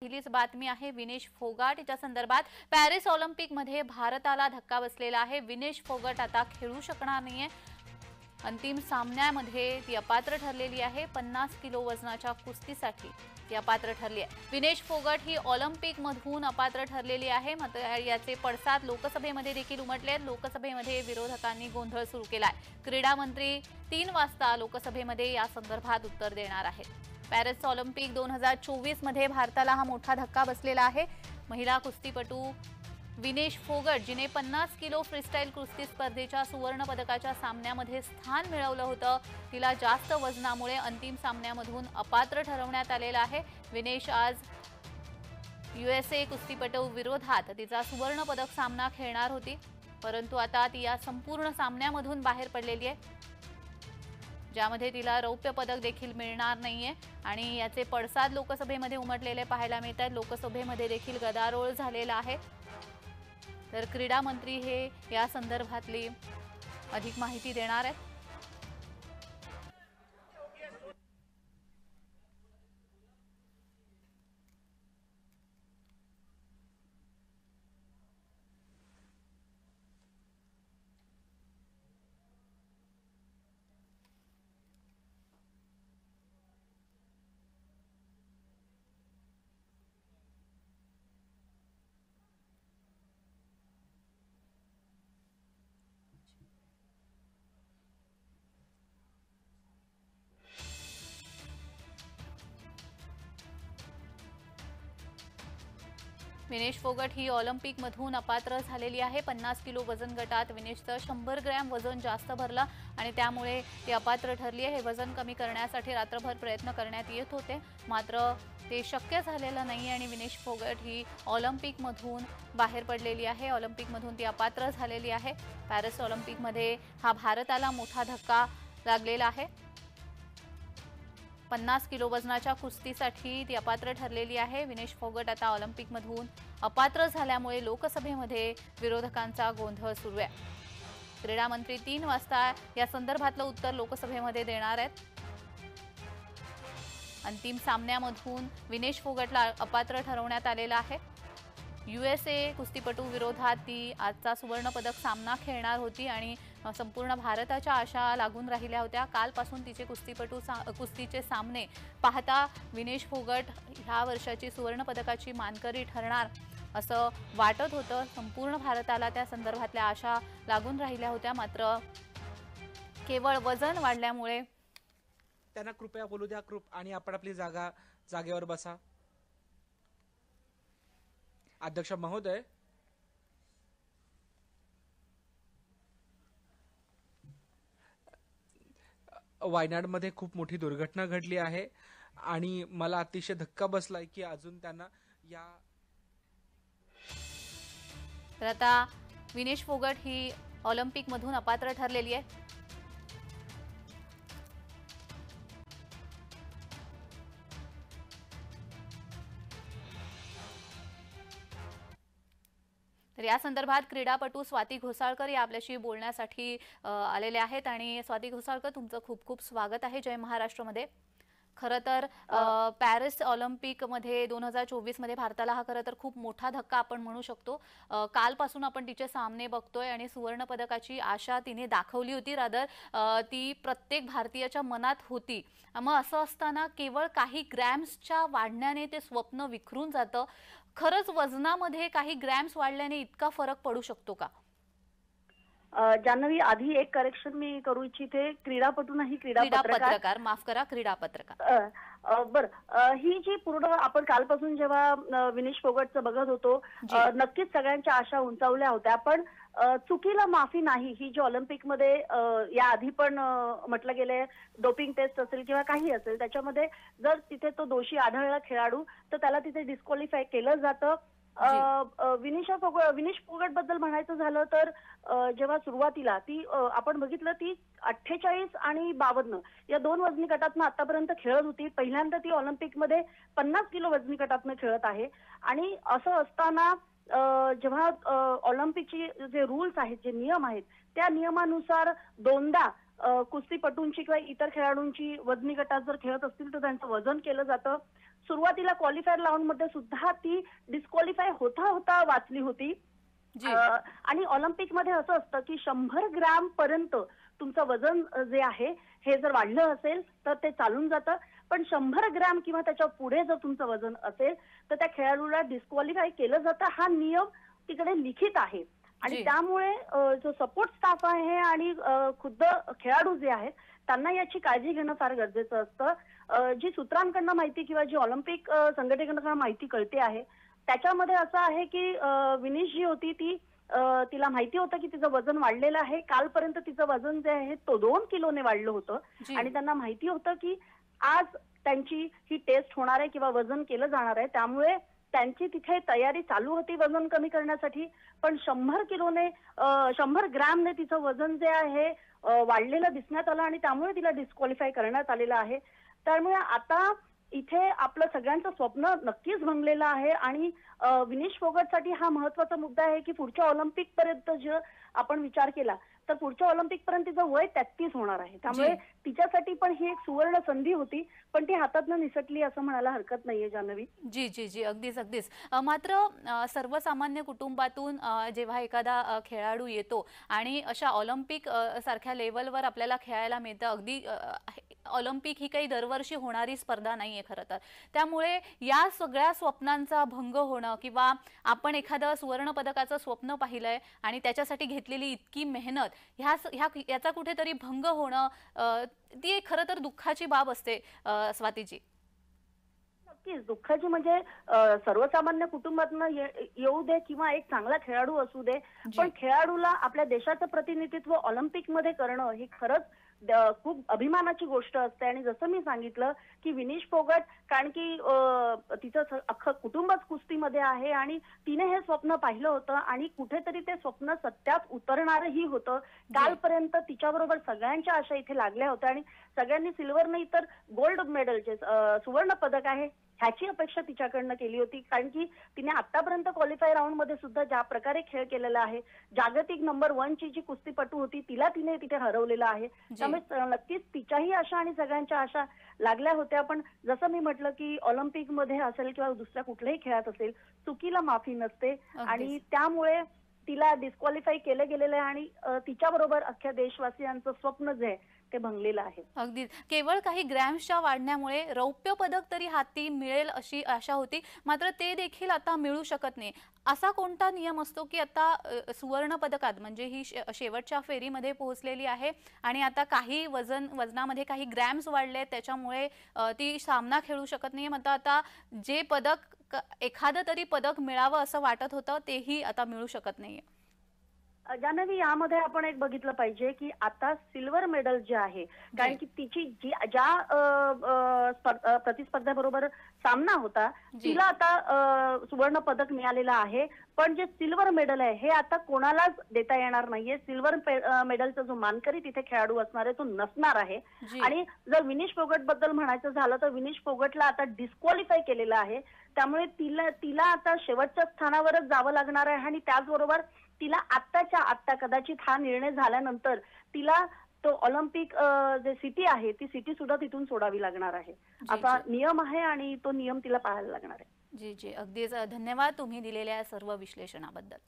पहिलीच बातमी आहे विनेश फोगाट याच्या संदर्भात। पॅरिस ऑलिम्पिक मध्ये भारताला धक्का बसलेला आहे। विनेश फोगाट आता खेळू शकणार नाहीये। अंतिम सामन्यामध्ये ती अपात्र ठरलेली आहे। 50 किलो वजनाच्या कुस्तीसाठी ती अपात्र ठरली आहे। विनेश फोगाट ही ऑलिम्पिक मधून अपात्र ठरलेली आहे। मात्र याचे पडसाद लोकसभेमध्ये देखील उमटले। लोकसभेमध्ये विरोधकांनी गोंधळ सुरू केलाय। क्रीडा मंत्री 3 वाजता लोकसभेमध्ये या संदर्भात उत्तर देणार आहेत। पॅरिस ऑलिम्पिक 2024 मध्ये भारताला हा मोठा धक्का बसलेला आहे। महिला कुस्तीपटू विनेश फोगाट जिने 50 किलो फ्रीस्टाईल कुस्ती स्पर्धेच्या सुवर्ण पदकाच्या सामन्यामध्ये स्थान मिळवलं होतं, तिला जास्त वजनामुळे अंतिम सामन्यामधून अपात्र ठरवण्यात आलेलं आहे। विनेश आज USA कुस्तीपटू विरोधात तिचा सुवर्ण पदक सामना खेळणार होती, परंतु आता ती या संपूर्ण सामन्यामधून बाहेर पडलेली आहे, ज्यामध्ये तिला रौप्य पदक देखील मिळणार नाहीये आणि याचे पडसाद लोकसभेमध्ये उमटलेले पाहायला मिळतात। लोकसभेमध्ये देखील गदारोळ झालेला आहे। तर क्रीडा मंत्री हे या संदर्भातली अधिक माहिती देणार आहेत। विनेश फोगाट ही ऑलिम्पिक मधून अपात्र झालेली आहे। 50 किलो वजन गटात विनेशचं 100 ग्रॅम वजन जास्त भरलं आणि त्यामुळे ती अपात्र ठरली आहे। हे वजन कमी करण्यासाठी रात्रभर प्रयत्न करण्यात येत होते, मात्र ते शक्य झालेलं नाही आणि विनेश फोगाट ही ऑलिम्पिक मधून बाहेर पडलेली आहे। ऑलिम्पिक मधून ती अपात्र झालेली आहे। पॅरिस ऑलिम्पिक मध्ये हा भारताला मोठा धक्का लागलेला आहे। 50 किलो वजनाच्या कुस्तीसाठी ती अपात्र ठरलेली आहे। विनेश फोगाट आता ऑलिम्पिक मधून अपात्र झाल्यामुळे लोकसभेमध्ये विरोधकांचा गोंधळ सुरू आहे। क्रीडा मंत्री 3 वाजता या संदर्भातलं उत्तर लोकसभेमध्ये देणार आहेत। अंतिम सामन्यामधून विनेश फोगाटला अपात्र ठरवण्यात आलेलं आहे। USA कुस्तीपटू विरोधात ती आजचा सुवर्ण पदक सामना खेळणार होती आणि संपूर्ण भारताच्या आशा लागून राहिल्या होत्या। कालपासून तिचे कुस्तीचे सामने पाहता विनेश फोगाट ह्या वर्षाची सुवर्ण पदकाची मानकरी ठरणार असं वाटत होतं। संपूर्ण भारताला त्या संदर्भातल्या आशा लागून राहिल्या होत्या, मात्र केवळ वजन वाढल्यामुळे त्यांना कृपया बोलू द्या आणि आपण आपली जागेवर बसा। अध्यक्ष महोदय, वायनाडमध्ये खूप मोठी दुर्घटना घडली आहे आणि मला अतिशय धक्का बसलाय की अजून त्यांना या तर आता विनेश फोगाट ही ऑलिम्पिक मधून अपात्र ठरलेली आहे। तर या संदर्भात क्रीडापटू स्वाती घोसाळकर या आपल्याशी बोलण्यासाठी आलेले आहेत आणि स्वाती घोसाळकर, तुमचं खूप खूप स्वागत आहे जय महाराष्ट्र मध्ये। खरं तर पॅरिस ऑलिम्पिक मध्ये 2024 मध्ये भारताला हा खरं तर खूप मोठा धक्का आपण म्हणू शकतो। कालपासून आपण तिचे सामने बघतोय आणि सुवर्ण पदकाची आशा तिने दाखवली होती, रादर ती प्रत्येक भारतीयाच्या मनात होती। मग असं असताना केवळ काही ग्रॅम्सच्या वाढण्याने ते स्वप्न विखरून जातं। खरंच वजनामध्ये काही ग्रॅम्स वाढल्याने इतका फरक पडू शकतो का? जान्हवी, आधी एक करेक्शन मी करू इच्छिते, क्रीडापटू नाही, क्रीडा पत्रकार, माफ करा, क्रीडा पत्रकार। बरं, ही जी पूर्ण आपण कालपासून जेव्हा विनेश फोगाटचं बघत होतो, नक्कीच सगळ्यांच्या आशा उंचावल्या होत्या, पण चुकीला माफी नाही ही जी ऑलिम्पिकमध्ये या आधी पण म्हटलं गेलंय, डोपिंग टेस्ट असेल किंवा काही असेल, त्याच्यामध्ये जर तिथे तो दोषी आढळला खेळाडू तर त्याला तिथे डिस्क्वालिफाय केलं जातं। विनेश फोगाट बद्दल म्हणायचं झालं तर जेव्हा सुरुवातीला ती आपण बघितलं, ती 48 आणि 52 या 2 वजनी गटातनं आतापर्यंत खेळत होती। पहिल्यांदा ती ऑलिम्पिकमध्ये 50 किलो वजनी गटातनं खेळत आहे आणि असं असताना जेव्हा ऑलिम्पिकचे जे रूल्स आहेत, जे नियम आहेत, त्या नियमानुसार दोनदा कुस्तीपटूंची किंवा इतर खेळाडूंची वजनी गटात जर खेळत असतील तर त्यांचं वजन केलं जातं। सुरुवातीला क्वालिफायर राऊंडमध्ये सुद्धा ती डिस्क्वालिफाय होता होता वाचली होती. आणि ऑलिम्पिकमध्ये असं असतं की 100 ग्रॅम पर्यंत तुमचं वजन जे आहे हे जर वाढलं असेल तर ते चालून जातं, पण 100 ग्रॅम किंवा त्याच्या पुढे जर तुमचं वजन असेल तर त्या खेळाडूला डिस्क्वालिफाय केलं जातं. हा नियम तिकडे लिखित आहे आणि त्यामुळे जो सपोर्ट स्टाफ आहे आणि खुद्द खेळाडू जे आहेत त्यांना याची काळजी घेणं फार गरजेचं असतं. जी सूत्रांकडनं माहिती किंवा जी ऑलिम्पिक संघटनेकडनं माहिती कळते आहे त्याच्यामध्ये असं आहे की विनेश जी होती ती तिला माहिती होतं की तिचं वजन वाढलेलं आहे. कालपर्यंत तिचं वजन जे आहे तो 2 किलोने वाढलं होतं आणि त्यांना माहिती होतं की आज त्यांची ही टेस्ट होणार आहे किंवा वजन केलं जाणार आहे, त्यामुळे त्यांची तिथे तयारी चालू होती वजन कमी करण्यासाठी. पण 100 ग्रॅमने तिचं वजन जे आहे वाढलेलं दिसण्यात आलं आणि त्यामुळे तिला डिस्क्वालिफाय करण्यात आलेलं आहे. त्यामुळे आता इथे आपलं सगळ्यांचं स्वप्न नक्कीच भंगलेलं आहे आणि विनेश फोगटसाठी हा महत्वाचा मुद्दा आहे की पुढच्या ऑलिम्पिक पर्यंत जर आपण विचार केला तर पुढच्या ऑलिम्पिक पर्यंत तिचं वय 33 होणार आहे. त्यामुळे तिच्यासाठी पण ही एक सुवर्ण संधी होती, पण ती हातातनं निसटली असं म्हणायला हरकत नाहीये जान्हवी. जी अगदीच. मात्र सर्वसामान्य कुटुंबातून जेव्हा एखादा खेळाडू येतो आणि अशा ऑलिम्पिक सारख्या लेवलवर आपल्याला खेळायला मिळतं, अगदी ऑलिम्पिक ही काही दरवर्षी होणारी स्पर्धा नाहीये खरं तर, त्यामुळे या सगळ्या स्वप्नांचा भंग होणं किंवा आपण एखादं सुवर्ण पदकाचं स्वप्न पाहिलंय आणि त्याच्यासाठी घेतलेली इतकी मेहनत याचा कुठेतरी भंग होणं ती खरं तर दुःखाची बाब असते स्वातीजी. नक्कीच दुःखाची म्हणजे सर्वसामान्य कुटुंबातनं येऊ दे किंवा एक चांगला खेळाडू असू दे, पण खेळाडूला आपल्या देशाचं प्रतिनिधित्व ऑलिम्पिक मध्ये करणं ही खरंच खूप अभिमानाची गोष्ट असते. आणि जसं मी सांगितलं की विनेश फोगट कारण की तिचं अख्खं कुटुंबच कुस्तीमध्ये आहे आणि तिने हे स्वप्न पाहिलं होतं आणि कुठेतरी ते स्वप्न सत्यात उतरणारही होतं. कालपर्यंत तिच्याबरोबर सगळ्यांच्या आशा इथे लागल्या होत्या आणि सगळ्यांनी सिल्वर नाही तर गोल्ड मेडल जे सुवर्ण पदक आहे ह्याची अपेक्षा तिच्याकडनं केली होती. कारण की तिने आतापर्यंत क्वालिफाय राऊंड मध्ये सुद्धा ज्या प्रकारे खेळ केलेला आहे, जागतिक नंबर 1 ची जी कुस्तीपटू होती तिला तिने तिथे हरवलेलं आहे. त्यामुळे नक्कीच तिच्याही आशा आणि सगळ्यांच्या आशा लागल्या होत्या. पण जसं मी म्हटलं की ऑलिम्पिक मध्ये असेल किंवा दुसऱ्या कुठल्याही खेळात असेल चुकीला माफी नसते आणि त्यामुळे तिला डिस्क्वालिफाय केलं गेलेलं आहे आणि तिच्याबरोबर अख्ख्या देशवासियांचं स्वप्न जे आहे ते भंगलेलं आहे. अगदी केवळ काही ग्रॅम्सच्या वाढण्यामुळे रौप्य पदक तरी हाती मिळेल अशी आशा होती, मात्र ते देखील आता मिळू शकत नाही. असा कोणता नियम असतो की आता सुवर्ण पदकात म्हणजे ही शेवटच्या फेरीमध्ये पोहोचलेली आहे आणि आता काही वजनामध्ये काही ग्रॅम्स वाढले त्याच्यामुळे ती सामना खेळू शकत नाही, मात्र आता जे पदक एखादं तरी पदक मिळावं असं वाटत होतं तेही आता मिळू शकत नाहीये. जान्हवी यामध्ये आपण एक बघितलं पाहिजे की आता सिल्वर मेडल जे आहे कारण की तिची ज्या प्रतिस्पर्ध्याबरोबर सामना होता तिला आता सुवर्ण पदक मिळालेलं आहे, पण जे सिल्वर मेडल आहे हे आता कोणालाच देता येणार नाहीये. सिल्वर मेडलचा जो मानकरी तिथे खेळाडू असणार आहे तो नसणार आहे. आणि जर विनेश फोगट बद्दल म्हणायचं झालं तर विनेश फोगटला आता डिस्क्वालिफाय केलेलं आहे, त्यामुळे तिला आता शेवटच्या स्थानावरच जावं लागणार आहे आणि त्याचबरोबर तिला आत्ताच्या आत्ता कदाचित हा निर्णय झाल्यानंतर तिला तो ऑलिम्पिक जे सिटी आहे ती सिटी सुद्धा तिथून सोडावी लागणार आहे. असा नियम आहे आणि तो नियम तिला पाळायला लागणार आहे. जी अगदीच धन्यवाद तुम्ही दिलेल्या सर्व विश्लेषणाबद्दल.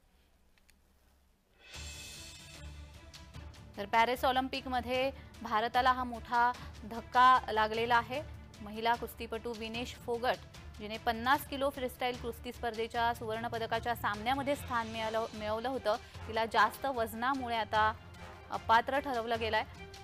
तर पॅरिस ऑलिम्पिकमध्ये भारताला हा मोठा धक्का लागलेला आहे. महिला कुस्तीपटू विनेश फोगट जिने 50 किलो फ्रीस्टाईल कुस्ती स्पर्धेच्या सुवर्ण पदकाच्या सामन्यामध्ये स्थान मिळवलं होतं, तिला जास्त वजनामुळे आता अपात्र ठरवलं गेलंय.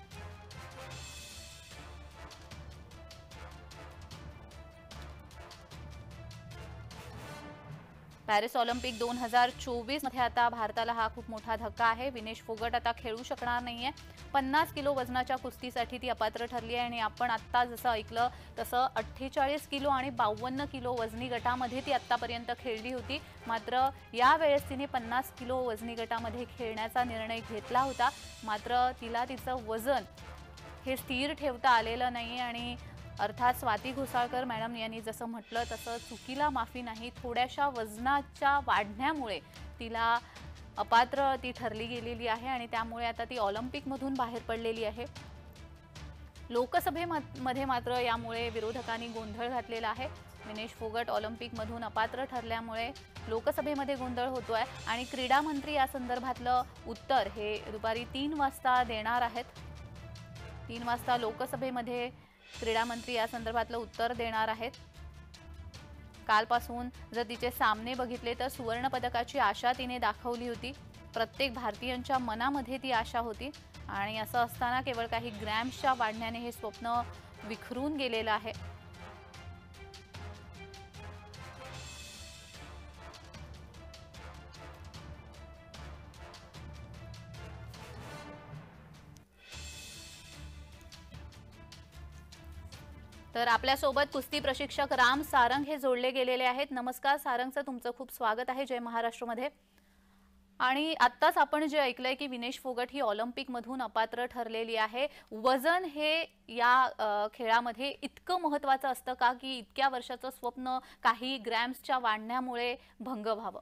पॅरिस ऑलिम्पिक 2024 मध्ये आता भारताला हा खूप मोठा धक्का आहे. विनेश फोगट आता खेळू शकणार नाहीये. 50 किलो वजनाच्या कुस्तीसाठी ती अपात्र ठरली आहे आणि आपण आत्ता जसं ऐकलं तसं 48 किलो आणि 52 किलो वजनी गटामध्ये ती आत्तापर्यंत खेळली होती, मात्र यावेळेस तिने 50 किलो वजनी गटामध्ये खेळण्याचा निर्णय घेतला होता. मात्र तिला तिचं वजन हे स्थिर ठेवता आलेलं नाही आणि अर्थात स्वाती घोसाळकर मॅडम यांनी जसं म्हटलं तसं चुकीला माफी नाही, थोड्याशा वजनाच्या वाढण्यामुळे तिला अपात्र ती ठरली गेलेली आहे आणि त्यामुळे आता ती ऑलिम्पिकमधून बाहेर पडलेली आहे. लोकसभेमध्ये मात्र यामुळे विरोधकांनी गोंधळ घातलेला आहे. विनेश फोगट ऑलिम्पिकमधून अपात्र ठरल्यामुळे लोकसभेमध्ये गोंधळ होतोय आणि क्रीडा मंत्री या संदर्भातलं उत्तर हे दुपारी 3 वाजता देणार आहेत. 3 वाजता लोकसभेमध्ये क्रीडा मंत्री या संदर्भातलं उत्तर देणार आहेत. कालपासून जर तिचे सामने बघितले तर सुवर्ण पदकाची आशा तिने दाखवली होती. प्रत्येक भारतीयांच्या मनामध्ये ती आशा होती आणि असं असताना केवळ काही ग्रॅम्सच्या वाढण्याने हे स्वप्न विखरून गेलेलं आहे. तर आपल्यासोबत कुस्ती प्रशिक्षक राम सारंग हे जोडले गेलेले आहेत. नमस्कार सारंगचं तुमचं खूप स्वागत आहे जय महाराष्ट्रमध्ये. आणि आत्ताच आपण जे ऐकलंय की विनेश फोगट ही ऑलिम्पिकमधून अपात्र ठरलेली आहे. वजन हे या खेळामध्ये इतकं महत्त्वाचं असतं का की इतक्या वर्षाचं स्वप्न काही ग्रॅम्सच्या वाढण्यामुळे भंग व्हावं?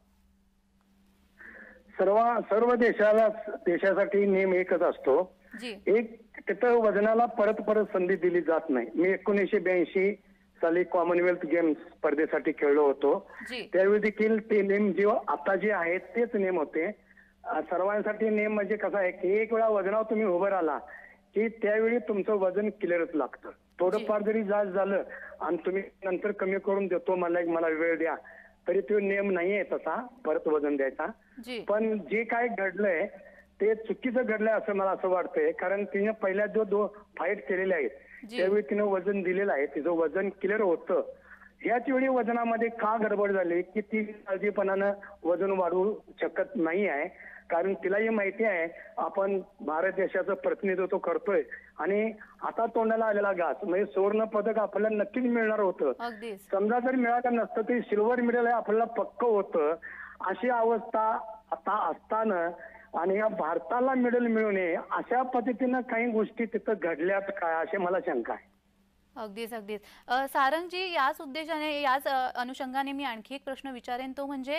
सर्व देशासाठी नियम एकच असतो. एक तिथं वजनाला परत संधी दिली जात नाही. मी 1982 साली कॉमनवेल्थ गेम्स स्पर्धेसाठी खेळलो होतो. त्यावेळी देखील ते नियम जे आता जे आहेत तेच नियम होते. सर्वांसाठी नियम म्हणजे कसा आहे की एक वेळा वजनावर तुम्ही उभं राहिला की त्यावेळी तुमचं वजन क्लिअरच लागतं. थोडंफार जरी जास्त झालं आणि तुम्ही नंतर कमी करून देतो मला वेळ द्या तरी तो नियम नाहीये तसा परत वजन द्यायचा. पण जे काय घडलंय ते चुकीचं घडलंय असं मला असं वाटतंय. कारण तिने पहिल्या जो फाईट केलेले आहेत त्यावेळी तिनं वजन दिलेलं आहे. तिचं वजन क्लिअर होतं. ह्याच वेळी वजनामध्ये का गडबड झाली की ती काळजीपणानं वजन वाढवू शकत नाही आहे. कारण तिलाही माहिती आहे आपण भारत देशाचं प्रतिनिधित्व करतोय आणि आता तोंडाला आलेला घास म्हणजे सुवर्ण पदक आपल्याला नक्कीच मिळणार होतं. समजा जर मिळालं नसतं तरी सिल्वर मेडल आपल्याला पक्क होतं. अशी अवस्था आता असताना आणि या भारताला मेडल मिळू नये अशा पद्धतीनं काही गोष्टी तिथं घडल्यात काय अशी मला शंका आहे. अगदीच सारंगजी, याच उद्देशाने याच अनुषंगाने मी आणखी एक प्रश्न विचारेन. तो म्हणजे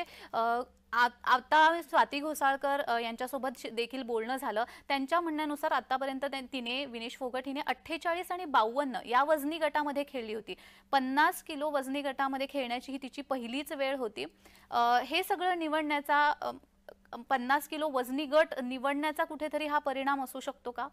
आता स्वाती घोसाळकर यांच्यासोबत देखील बोलणं झालं. त्यांच्या म्हणण्यानुसार आतापर्यंत तिने विनेश फोगट हिने 48 आणि 52 या वजनी गटामध्ये खेळली होती. 50 किलो वजनी गटामध्ये खेळण्याची ही तिची पहिलीच वेळ होती. हे सगळं निवडण्याचा 50 किलो वजनी गट निवडण्याचा कुठेतरी हा परिणाम असू शकतो का?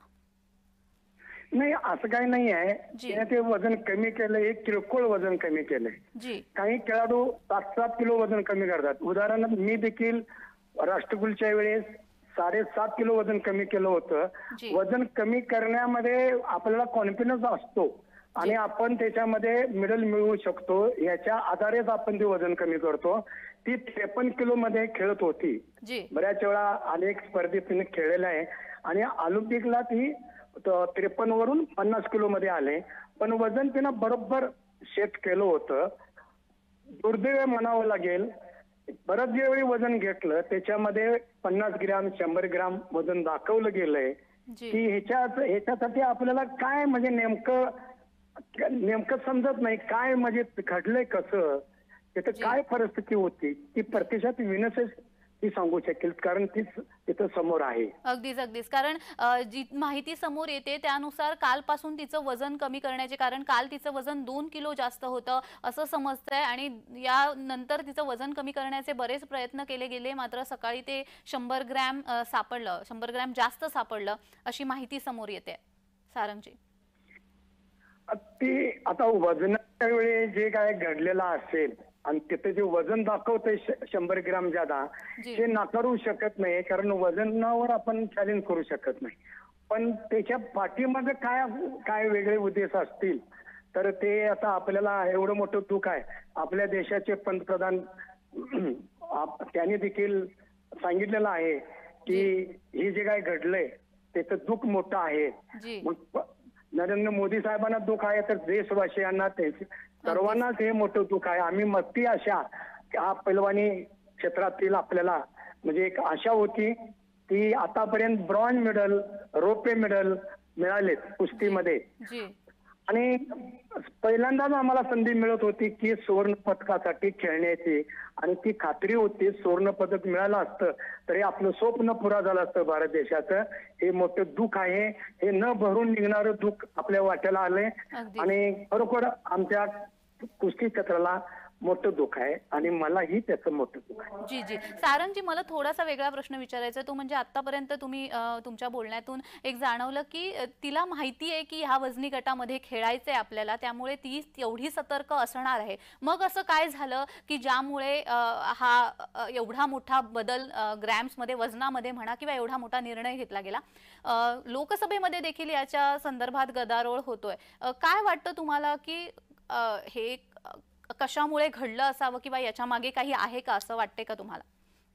नाही, असं काही नाही आहे. ते वजन कमी केलं, 1 किरकोळ वजन कमी केलंय. काही खेळाडू 7-7 किलो वजन कमी करतात. उदाहरणार्थ मी देखील राष्ट्रकुलच्या वेळेस 7.5 किलो वजन कमी केलं होतं. वजन कमी करण्यामध्ये आपल्याला कॉन्फिडन्स असतो आणि आपण त्याच्यामध्ये मेडल मिळवू शकतो याच्या आधारेच आपण ते वजन कमी करतो. ती 53 किलो मध्ये खेळत होती. बऱ्याच वेळा अनेक स्पर्धेत तिने खेळलेला आहे आणि ऑलिम्पिकला ती 53 वरून 50 किलो मध्ये आले. पण वजन तिनं बरोबर सेट केलं होतं. दुर्दैव म्हणावं लागेल बरंच जे वेळी वजन घेतलं त्याच्यामध्ये 50 ग्रॅम 100 ग्रॅम वजन दाखवलं गेलंय की ह्याच्यासाठी आपल्याला काय म्हणजे नेमकं समजत नाही काय म्हणजे घडलंय कसं, तिथं काय परिस्थिती होती ती प्रत्यक्षात विनसच ती सांगू शकेल कारण तीच तिथं समोर आहे. अगदीच कारण जी माहिती समोर येते त्यानुसार कालपासून तिचं वजन कमी करण्याचे, कारण काल तिचं वजन 2 किलो जास्त होतं असं समजतंय आणि या नंतर तिचं वजन कमी करण्याचे बरेच प्रयत्न केले गेले मात्र सकाळी ते 100 ग्रॅम सापडलं, 100 ग्रॅम जास्त सापडलं अशी माहिती समोर येते. सारंगजी, ती आता वजनाच्या वेळी जे काय घडलेलं असेल आणि तिथे जे वजन दाखवतंय 100 ग्रॅम ज्यादा हे नाकारू शकत नाही कारण वजनावर आपण चॅलेंज करू शकत नाही. पण त्याच्या पाठीमागे काय वेगळे उद्देश असतील तर ते आता आपल्याला एवढं मोठं दुःख आहे. आपल्या देशाचे पंतप्रधान त्यांनी देखील सांगितलेलं आहे की हे जे काय घडलंय त्याचं दुःख मोठं आहे. मग नरेंद्र मोदी साहेबांना दुःख आहे तर देशवासियांना सर्वांनाच हे मोठं दुःख आहे. आम्ही मस्ती आशा हा पैलवानी क्षेत्रातील आपल्याला म्हणजे एक आशा होती ती आतापर्यंत ब्रॉन्झ मेडल रौप्य मेडल मिळालेत कुस्तीमध्ये आणि पहिल्यांदाच आम्हाला संधी मिळत होती की सुवर्ण पदकासाठी खेळण्याची आणि ती खात्री होती सुवर्ण पदक मिळालं असतं तरी आपलं स्वप्न पुरा झालं असतं भारत देशाचं. हे मोठं दुःख आहे. हे न भरून निघणारं दुःख आपल्या वाट्याला आलंय आणि खरोखर आमच्या कुस्ती क्षेत्राला मोठं दुःख आहे आणि मलाही त्याचं मोठं दुःख आहे. जी जी सारंगजी, मला थोडासा वेगळा प्रश्न विचारायचा आहे. तो म्हणजे आतापर्यंत तुम्ही तुमच्या बोलण्यातून एक जाणवलं की तिला माहिती आहे की ह्या वजनी गटामध्ये खेळायचंय आपल्याला, त्यामुळे ती तेवढी सतर्क असणार आहे. मग असं काय झालं की ज्यामुळे हा एवढा मोठा बदल ग्रॅम्समध्ये, वजनामध्ये म्हणा, किंवा एवढा मोठा निर्णय घेतला गेला? लोकसभेमध्ये देखील याच्या संदर्भात गदारोळ होतोय. काय वाटतं तुम्हाला की हे कशामुळे घडलं असावं, किंवा याच्या मागे काही आहे का, असं वाटते का तुम्हाला?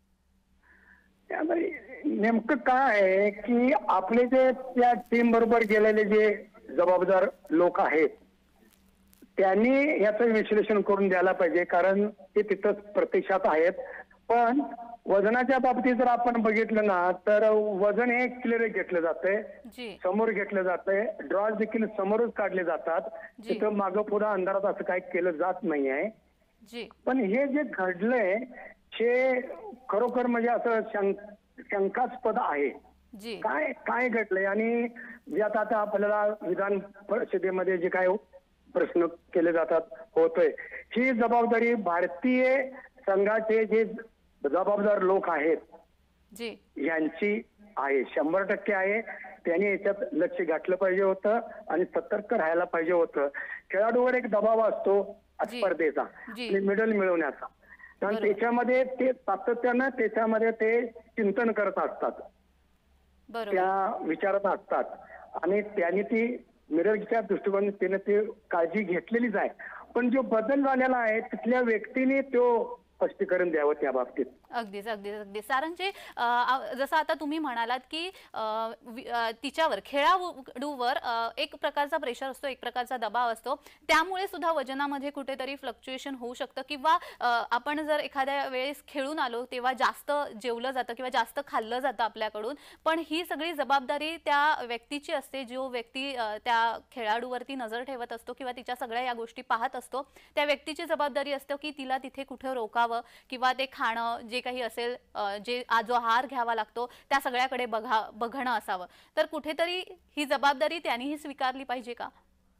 नेमकं काय आहे की आपले जे त्या टीम बरोबर गेलेले जे जबाबदार लोक आहेत त्यांनी याचं विश्लेषण करून द्यायला पाहिजे, कारण ते तिथं प्रत्यक्षात आहेत. पण वजनाच्या बाबतीत जर आपण बघितलं ना तर वजन हे क्लिअर घेतलं जातंय, समोर घेतलं जातंय, ड्रॉज देखील समोरच काढले जातात, तिथं मागं पुढं अंधारात असं काही केलं जात नाहीये. पण हे जे घडलंय हे खरोखर म्हणजे असं शंकास्पद आहे. काय काय घडलंय आणि ज्यात आता आपल्याला विधान परिषदेमध्ये जे काय प्रश्न केले जातात होतोय, ही जबाबदारी भारतीय संघाचे जे जबाबदार लोक आहेत यांची आहे, 100% आहे. त्यांनी याच्यात लक्ष घातलं पाहिजे होतं आणि सतर्क राहायला पाहिजे होतं. खेळाडूवर एक दबाव असतो स्पर्धेचा, मेडल मिळवण्याचा, कारण त्याच्यामध्ये ते सातत्यानं त्याच्यामध्ये ते चिंतन करत असतात, त्या विचारात असतात आणि त्यांनी ती मेडलच्या दृष्टिकोनाने त्याने ते काळजी घेतलेलीच आहे. पण जो बदल झालेला आहे तिथल्या व्यक्तीने तो स्पष्टीकरण द्यावं त्या बाबतीत. अगदीच अगदीच अगदीच सारंगजी, जसं आता तुम्ही म्हणालात की तिच्यावर, खेळाडूवर एक प्रकारचा प्रेशर असतो, एक प्रकारचा दबाव असतो, त्यामुळे सुद्धा वजनामध्ये कुठेतरी फ्लक्च्युएशन होऊ शकतं, किंवा आपण जर एखाद्या वेळेस खेळून आलो तेव्हा जास्त जेवलं जातं किंवा जास्त खाल्लं जातं आपल्याकडून, पण ही सगळी जबाबदारी त्या व्यक्तीची असते, जो व्यक्ती त्या खेळाडूवरती नजर ठेवत असतो किंवा तिच्या सगळ्या या गोष्टी पाहत असतो. त्या व्यक्तीची जबाबदारी असते की तिला तिथे कुठे रोकावं किंवा ते खाणं जे काही असेल, जे जो आहार घ्यावा लागतो त्या सगळ्याकडे बघणं असावं. तर कुठेतरी ही जबाबदारी त्यांनीही स्वीकारली पाहिजे का?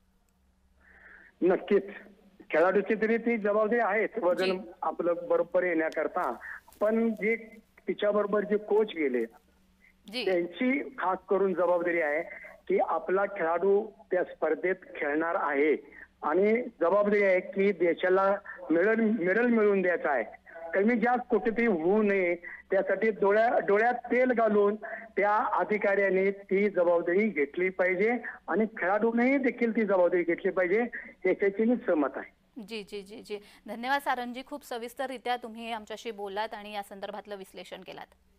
नक्कीच, खेळाडूची तरी ती जबाबदारी आहेच वजन आपलं बरोबर येण्याकरता. पण जे तिच्या बरोबर जे कोच गेले त्यांची खास करून जबाबदारी आहे की आपला खेळाडू त्या स्पर्धेत खेळणार आहे आणि जबाबदारी आहे की देशाला मेडल मिळवून द्यायचा आहे. कमी जास्त कुठेतरी होऊ नये त्यासाठी डोळ्यात तेल घालून त्या अधिकाऱ्यांनी ती जबाबदारी घेतली पाहिजे आणि खेळाडूंनी देखील ती जबाबदारी घेतली पाहिजे, याच्याची मी सहमत आहे. जी जी जी जी धन्यवाद सारंगजी, खूप सविस्तररित्या तुम्ही आमच्याशी बोलात आणि या संदर्भातलं विश्लेषण केलात.